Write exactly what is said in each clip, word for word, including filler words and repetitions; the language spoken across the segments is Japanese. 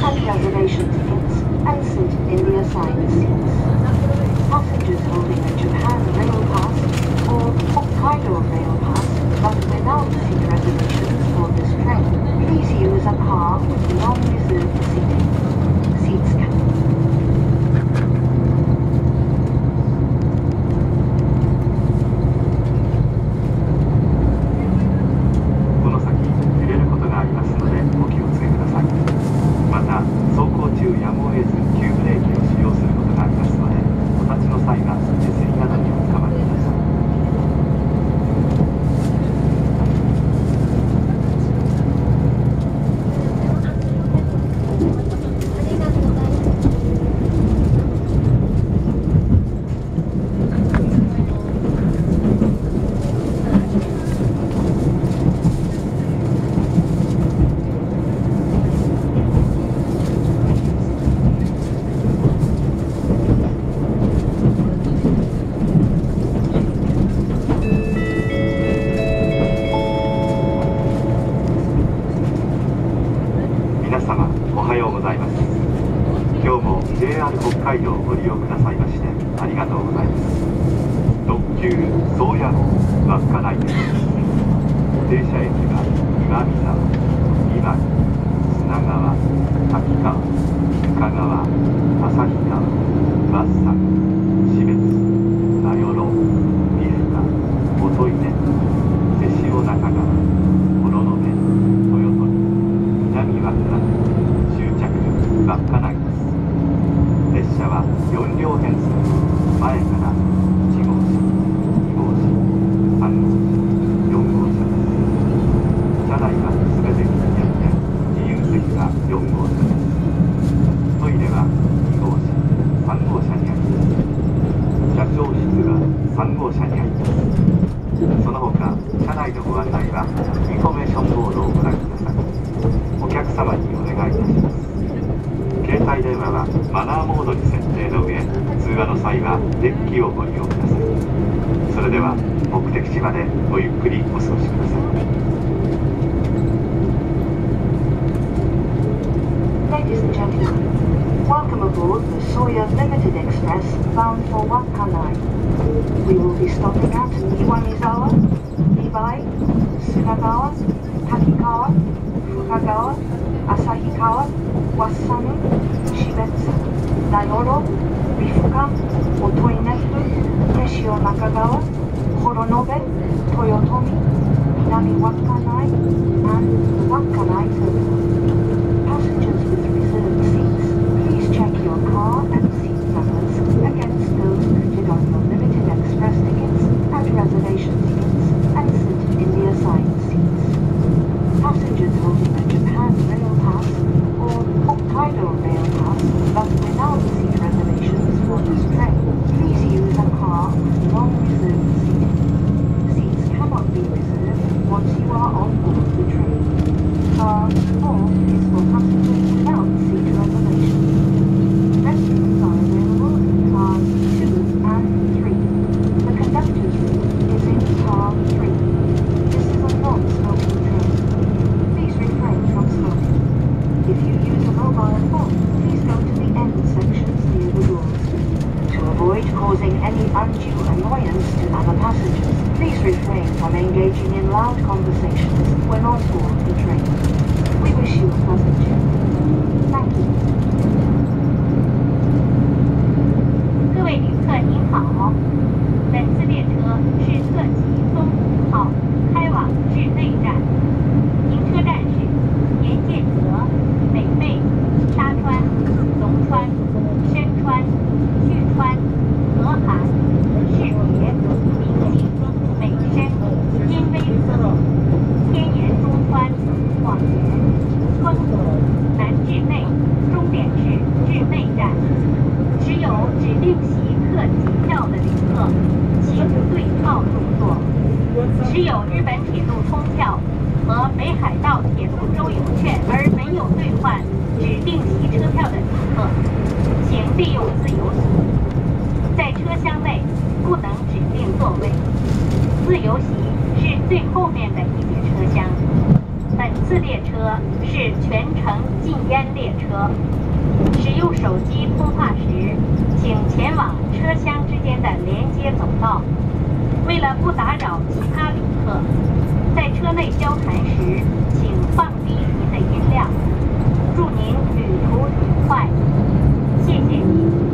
and reservation tickets and sit in the assigned seats. Passengers holding a Japan Rail Pass or Hokkaido Rail Pass but without seat reservations for this train, please use a car with non-reserved seating. Seats can北海道をご利用くださいましてありがとうございます。特急宗谷号稚内です。停車駅は岩見沢、今治、砂川、滝川、深川、旭川、月山、標津、名寄、三深、音出、手塩中川、幌延、豊富、南稚内、終着稚内です。列車はよん両編成、前からいち号車、に号車、さん号車、よん号車です。車内はすべてにやって自由席がよん号車です。トイレはに号車、さん号車にあります。車掌室はさん号車にあります。その他、車内のご案内はインフォメーションボードをご覧ください。お客様にお願いいたします。携帯電話はマナーモードに設定の上、通話の際はデッキをご利用ください。それでは目的地までごゆっくりお過ごしください。Ladies and gentlemen, welcome aboard the Soya Limited Express bound for Wakkanai. We will be stopping at Iwamizawa, Ibai, Sunagawa, Takikawa, Fukagawa, Asahikawa, Wassanu, Shibetsu, Nayoro, Rifuka, Otoinefu, Teshio Nakagawa, Horonobe, Toyotomi, Minami Wakkanai, and the Wakkanai Terminal. Passengers with reserved seats, please check your car and seat numbers against those printed on your limited express tickets and reservation tickets and sit in the assigned seats. Passengers holding a Japan Rail Pass or Hokkaido Rail Pass but without seat reservations for this train, please use a car with non-reserved seating. Seats cannot be reserved once you are on board the train. Car four is for passengers without seat reservations. Restrooms are available in cars two and three. The conductor's room is in car three. This is a non-smoking train. Please refrain from smoking. If you use a mobile phone, please go to the end sections near the doors. To avoid causing any undue annoyance to other passengers, please refrain from engaging in loud conversations when on board the train. We wish you a pleasant journey. Thank you. 各位旅客您好，本次列车是特急松五号，开往至内站。停车站是沿建泽、北碚、沙川、龙川、深川、旭川、河涵、士别、明信、美深、因威泽、天盐中川、广元、丰泽、南至内，终点是至内站。持有指定席特急票的旅客，请对号入座。持有日本铁路通票和北海道铁路周游券而没有兑换指定席车票的旅客，请利用自由席。在车厢内不能指定座位，自由席是最后面的一节车厢。本次列车是全程禁烟列车。使用手机通话时，请前往车厢之间的连接走道。为了不打扰其他旅客，在车内交谈时，请放低您的音量。祝您旅途愉快，谢谢您。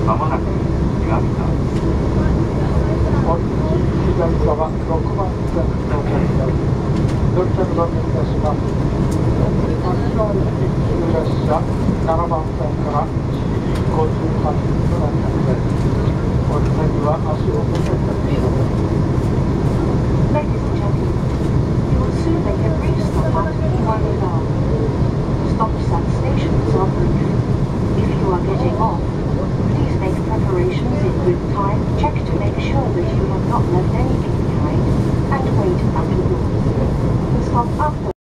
まもなく岩見沢です。 お左側ろくばん線到着です。乗客ご入いたします。秋の一急列車ななばん線からしちじごじゅうはっぷんの到着です。お手には足を向けてください。 Ladies and gentlemen, you will soon make a brief stop at Iwamizawa. Stops at stations are brief. If you are getting off, please make preparations in good time, check to make sure that you have not left anything behind, and wait at the door. The stop after